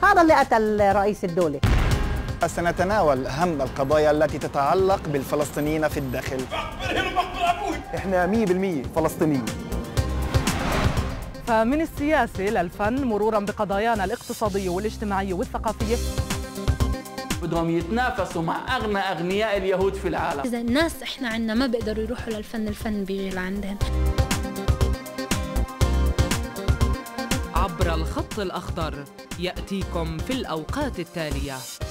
هذا اللي قتل رئيس الدولة. سنتناول أهم القضايا التي تتعلق بالفلسطينيين في الداخل. احنا 100% فلسطينيين. فمن السياسة للفن مرورا بقضايانا الاقتصادية والاجتماعية والثقافية. بدهم يتنافسوا مع أغنى أغنياء اليهود في العالم. إذا الناس إحنا عنا ما بيقدروا يروحوا للفن، الفن بيجي لعندهم. عبر الخط الأخضر يأتيكم في الأوقات التالية.